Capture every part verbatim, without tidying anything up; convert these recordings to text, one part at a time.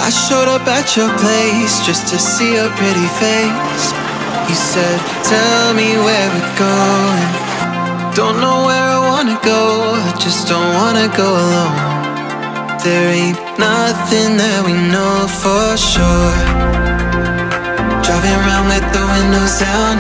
I showed up at your place just to see your pretty face. You said, tell me where we're going. Don't know where I wanna go, I just don't wanna go alone. There ain't nothing that we know for sure. Driving around with the windows down,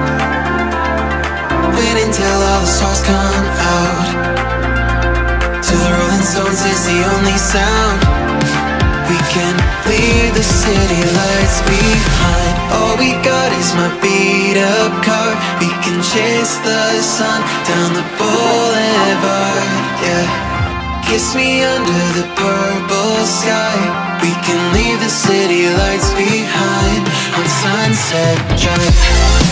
waiting till all the stars come out. To the Rolling Stones is the only sound. We can leave the city lights behind. All we got is my beat up car. We can chase the sun down the boulevard, yeah. Kiss me under the purple sky. We can leave the city lights behind on Sunset Drive.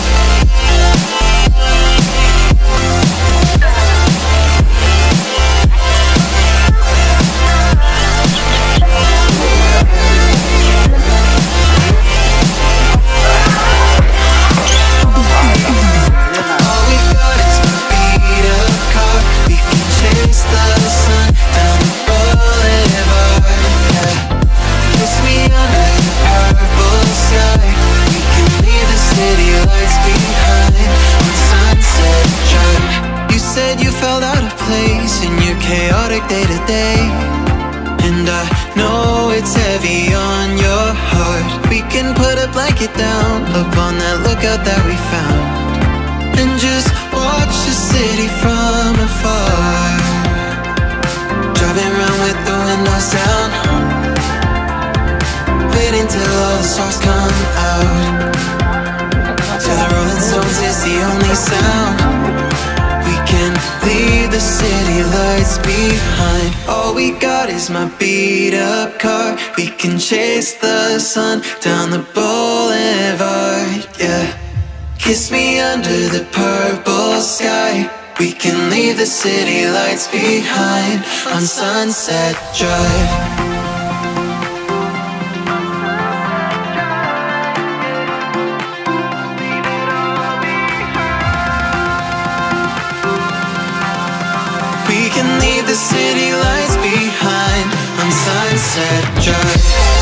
Day to day, and I know it's heavy on your heart. We can put a blanket down up on that lookout that we found, and just watch the city from afar. Driving around with the windows down, waiting till all the stars come out. Till the Rolling Stones is the only sound. We can leave the city lights behind. All we got is my beat up car. We can chase the sun down the boulevard, yeah. Kiss me under the purple sky. We can leave the city lights behind on Sunset Drive. We can leave the city lights behind on Sunset Drive.